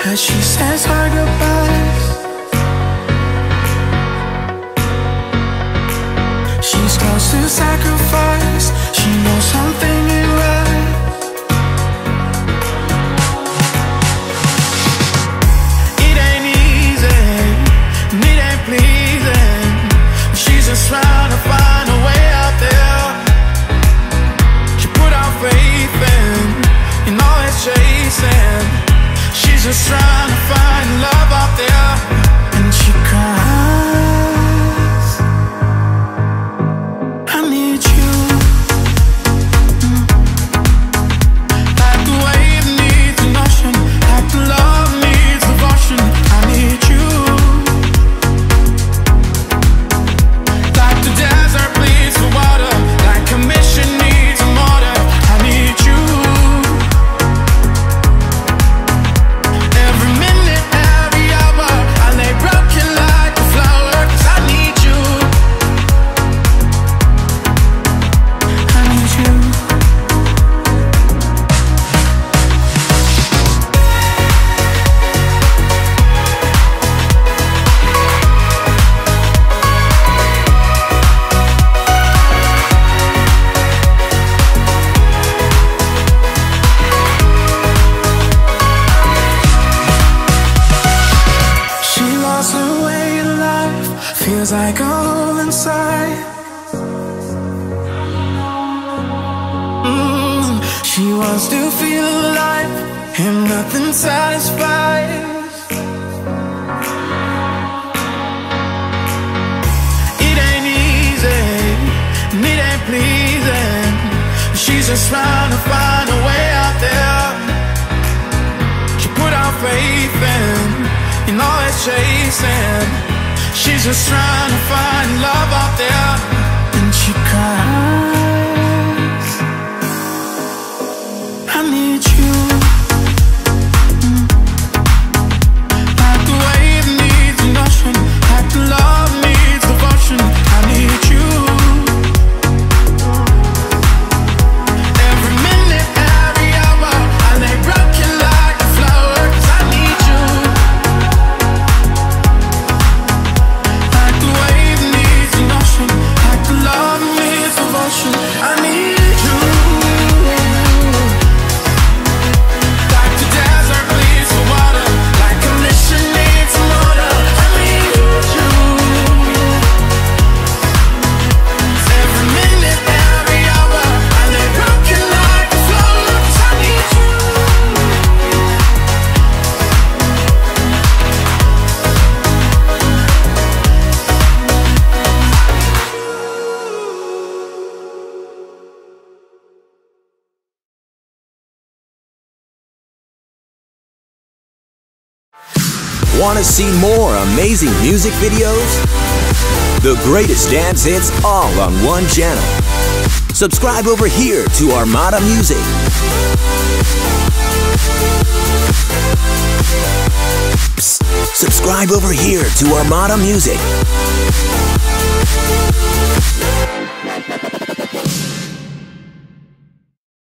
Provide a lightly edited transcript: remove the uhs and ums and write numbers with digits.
as she says her goodbyes. She's close to sacrifice. She knows something ain't right. It ain't easy, and it ain't pleasing. She's just trying to find a way out there. She put our faith in all it's chasing. She's just trying to find love out there. And she cries, I need you. Like the wave needs an ocean, like the love needs devotion. I need you. Like the desert bleeds for water, like a mission needs a mortar. I need you. Every minute, every hour, I lay broken like a flower. 'Cause I need you. I need you. She lost her way in life, feels like a hole inside. She wants to feel alive, and nothing satisfies. It ain't easy, and it ain't pleasing. She's just trying to find a way out there. She put our faith in all it's chasing. She's just trying to find love out there. And she cries, I need you. Like the wave needs an ocean, like the love needs devotion. I need you. Every minute, every hour, I lay broken like a flower. 'Cause I need you. Like the wave needs an ocean, like the love needs devotion. I need you. Like the desert bleeds for water, like a mission needs a motor. I need you. Every minute, every hour, I lay broken like a flower. 'Cause I need you. Want to see more amazing music videos? The greatest dance hits all on one channel. Subscribe over here to Armada Music. Psst, subscribe over here to Armada Music.